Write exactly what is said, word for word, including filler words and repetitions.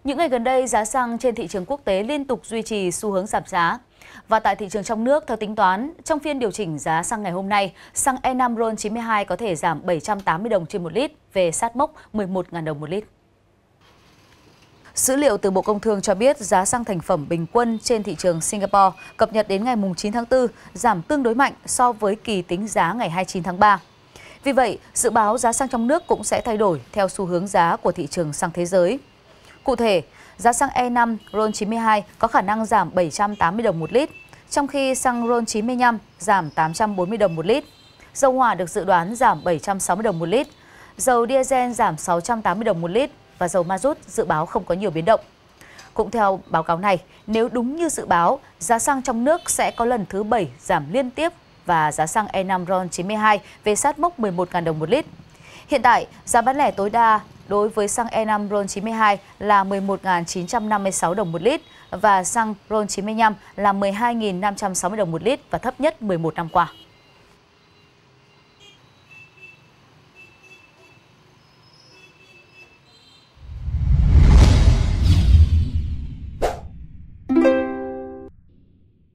Những ngày gần đây, giá xăng trên thị trường quốc tế liên tục duy trì xu hướng giảm giá. Và tại thị trường trong nước, theo tính toán, trong phiên điều chỉnh giá xăng ngày hôm nay, xăng E năm RON chín mươi hai có thể giảm bảy trăm tám mươi đồng trên một lít, về sát mốc mười một nghìn đồng một lít. Dữ liệu từ Bộ Công Thương cho biết giá xăng thành phẩm bình quân trên thị trường Singapore cập nhật đến ngày chín tháng tư giảm tương đối mạnh so với kỳ tính giá ngày hai mươi chín tháng ba. Vì vậy, dự báo giá xăng trong nước cũng sẽ thay đổi theo xu hướng giá của thị trường xăng thế giới. Cụ thể, giá xăng E năm RON chín mươi hai có khả năng giảm bảy trăm tám mươi đồng một lít, trong khi xăng RON chín mươi lăm giảm tám trăm bốn mươi đồng một lít. Dầu hỏa được dự đoán giảm bảy trăm sáu mươi đồng một lít, dầu diesel giảm sáu trăm tám mươi đồng một lít và dầu ma rút dự báo không có nhiều biến động. Cũng theo báo cáo này, nếu đúng như dự báo, giá xăng trong nước sẽ có lần thứ bảy giảm liên tiếp và giá xăng E năm RON chín mươi hai về sát mốc mười một nghìn đồng một lít. Hiện tại, giá bán lẻ tối đa đối với xăng E năm RON chín mươi hai là mười một nghìn chín trăm năm mươi sáu đồng một lít và xăng RON chín mươi lăm là mười hai nghìn năm trăm sáu mươi đồng một lít và thấp nhất mười một năm qua.